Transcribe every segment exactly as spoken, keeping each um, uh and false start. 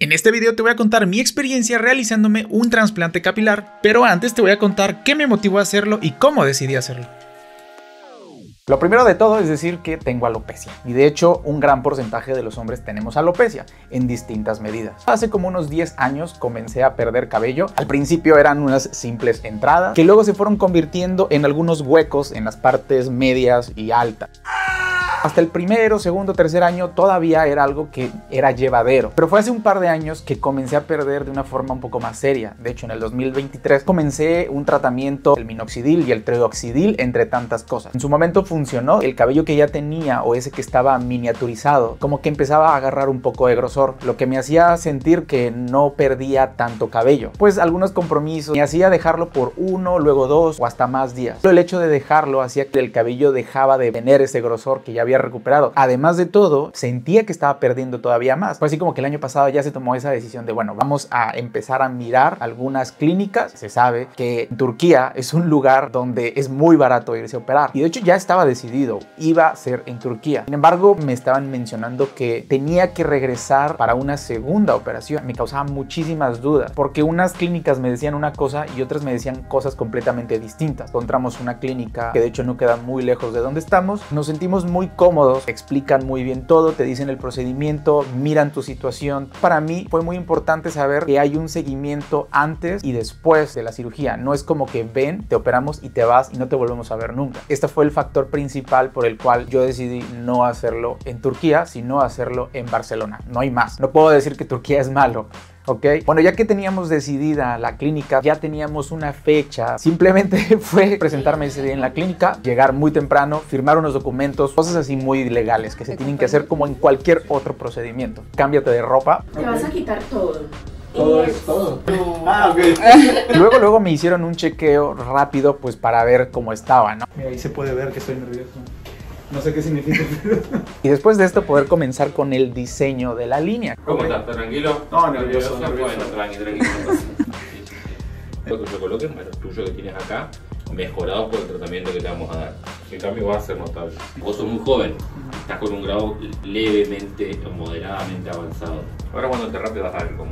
En este video te voy a contar mi experiencia realizándome un trasplante capilar, pero antes te voy a contar qué me motivó a hacerlo y cómo decidí hacerlo. Lo primero de todo es decir que tengo alopecia, y de hecho un gran porcentaje de los hombres tenemos alopecia en distintas medidas. Hace como unos diez años comencé a perder cabello. Al principio eran unas simples entradas que luego se fueron convirtiendo en algunos huecos en las partes medias y altas. Hasta el primero, segundo, tercer año todavía era algo que era llevadero. Pero fue hace un par de años que comencé a perder de una forma un poco más seria. De hecho, en el dos mil veintitrés comencé un tratamiento, el minoxidil y el trioxidil, entre tantas cosas. En su momento funcionó. El cabello que ya tenía, o ese que estaba miniaturizado, como que empezaba a agarrar un poco de grosor, lo que me hacía sentir que no perdía tanto cabello. Pues algunos compromisos me hacía dejarlo por uno, luego dos o hasta más días. Pero el hecho de dejarlo hacía que el cabello dejaba de tener ese grosor que ya había recuperado. Además de todo, sentía que estaba perdiendo todavía más. Fue así como que el año pasado ya se tomó esa decisión de, bueno, vamos a empezar a mirar algunas clínicas. Se sabe que Turquía es un lugar donde es muy barato irse a operar. Y de hecho ya estaba decidido, iba a ser en Turquía. Sin embargo, me estaban mencionando que tenía que regresar para una segunda operación. Me causaba muchísimas dudas, porque unas clínicas me decían una cosa y otras me decían cosas completamente distintas. Encontramos una clínica que de hecho no queda muy lejos de donde estamos. Nos sentimos muy cómodos, explican muy bien todo, te dicen el procedimiento, miran tu situación. Para mí fue muy importante saber que hay un seguimiento antes y después de la cirugía. No es como que ven, te operamos y te vas y no te volvemos a ver nunca. Este fue el factor principal por el cual yo decidí no hacerlo en Turquía, sino hacerlo en Barcelona. No hay más. No puedo decir que Turquía es malo. Ok, bueno, ya que teníamos decidida la clínica, ya teníamos una fecha, simplemente fue presentarme ese día en la clínica, llegar muy temprano, firmar unos documentos, cosas así muy legales que se tienen que hacer como en cualquier otro procedimiento. Cámbiate de ropa. Te vas a quitar todo. Todo es todo. No. Ah, ok. Luego, luego me hicieron un chequeo rápido, pues para ver cómo estaba, ¿no? Mira, ahí se puede ver que estoy nervioso. No sé qué significa. Y después de esto poder comenzar con el diseño de la línea. ¿Cómo estás? ¿Estás tranquilo? No, nervioso, nervioso. Bueno, tranqui, tranquilo. Lo que yo coloque, bueno, tuyo que tienes acá, mejorado por el tratamiento que te vamos a dar. El cambio va a ser notable. Vos sos muy joven, estás con un grado levemente o moderadamente avanzado. Ahora cuando te rápido vas a ver cómo.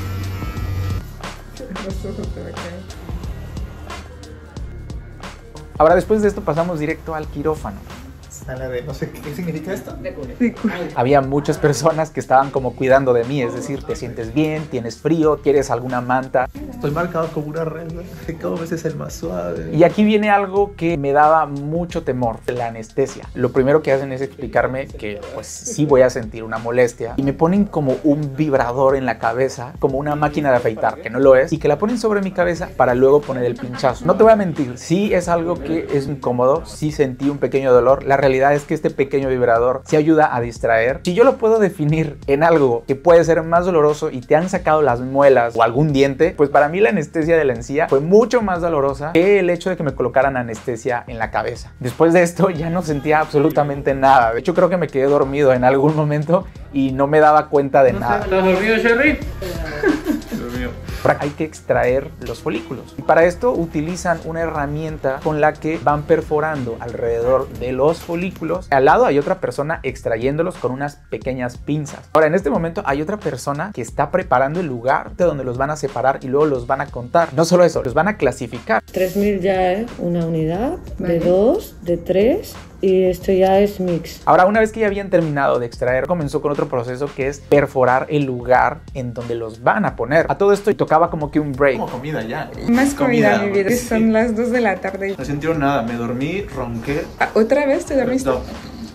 Ahora después de esto pasamos directo al quirófano. Sala de, no sé qué significa esto. De culo. Había muchas personas que estaban como cuidando de mí, es decir, te sientes bien, tienes frío, quieres alguna manta. Estoy marcado como una regla. Cada vez es el más suave. Y aquí viene algo que me daba mucho temor, la anestesia. Lo primero que hacen es explicarme que pues sí voy a sentir una molestia y me ponen como un vibrador en la cabeza, como una máquina de afeitar, que no lo es, y que la ponen sobre mi cabeza para luego poner el pinchazo. No te voy a mentir, sí es algo que es incómodo, sí sentí un pequeño dolor. La realidad es que este pequeño vibrador sí ayuda a distraer. Si yo lo puedo definir en algo que puede ser más doloroso y te han sacado las muelas o algún diente, pues para mí la anestesia de la encía fue mucho más dolorosa que el hecho de que me colocaran anestesia en la cabeza. Después de esto ya no sentía absolutamente nada. De hecho creo que me quedé dormido en algún momento y no me daba cuenta de nada. ¿Estás dormido, Jerry? Dormido. Hay que extraer los folículos y para esto utilizan una herramienta con la que van perforando alrededor de los folículos. Al lado hay otra persona extrayéndolos con unas pequeñas pinzas. Ahora en este momento hay otra persona que está preparando el lugar de donde los van a separar y luego los van a contar. No solo eso, los van a clasificar. tres mil ya es una unidad, de dos, de tres y esto ya es mix. Ahora una vez que ya habían terminado de extraer, comenzó con otro proceso que es perforar el lugar en donde los van a poner. A todo esto tocaba como que un break. Como comida ya. Más comida, mi vida. Sí. Son las dos de la tarde. No sentieron nada, me dormí, ronqué. Ah, ¿otra vez te dormiste? No.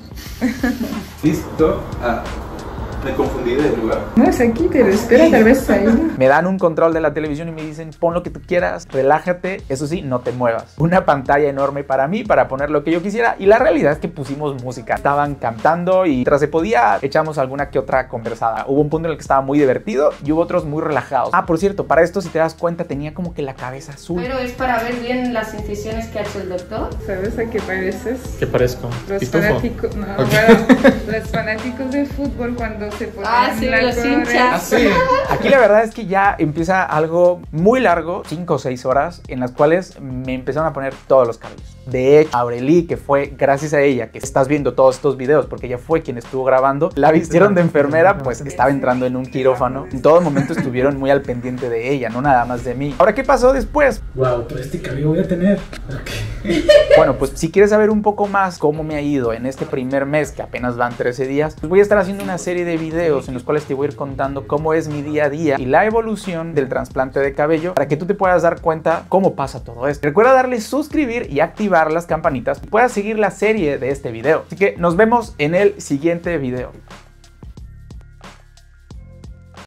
Listo. Ah, me confundí de lugar. No es aquí, pero espera, tal vez ahí. Me dan un control de la televisión y me dicen, pon lo que tú quieras, relájate, eso sí, no te muevas. Una pantalla enorme para mí, para poner lo que yo quisiera. Y la realidad es que pusimos música. Estaban cantando y tras se podía, echamos alguna que otra conversada. Hubo un punto en el que estaba muy divertido y hubo otros muy relajados. Ah, por cierto, para esto, si te das cuenta, tenía como que la cabeza azul. Pero es para ver bien las incisiones que ha hecho el doctor. ¿Sabes a qué pareces? ¿Qué parezco? Los ¿Pitufo? fanáticos, no, Ok. bueno, los fanáticos de fútbol cuando se ponen Ah, sí, la los correa. hinchas. Sí. Aquí la verdad es que ya empieza algo muy largo, cinco o seis horas, en las cuales me empezaron a poner todos los cabellos. De hecho, Aureli, que fue gracias a ella que estás viendo todos estos videos, porque ella fue quien estuvo grabando, la vistieron de enfermera, pues estaba entrando en un quirófano. En todo momento estuvieron muy al pendiente de ella, no nada más de mí. Ahora, ¿qué pasó después? Wow, pero este cabello voy a tener. Okay. Bueno, pues si quieres saber un poco más cómo me ha ido en este primer mes, que apenas van trece días, pues voy a estar haciendo una serie de videos en los cuales te voy a ir contando cómo es mi día a día y la evolución del trasplante de cabello para que tú te puedas dar cuenta cómo pasa todo esto. Recuerda darle suscribir y activar las campanitas y puedas seguir la serie de este video. Así que nos vemos en el siguiente video.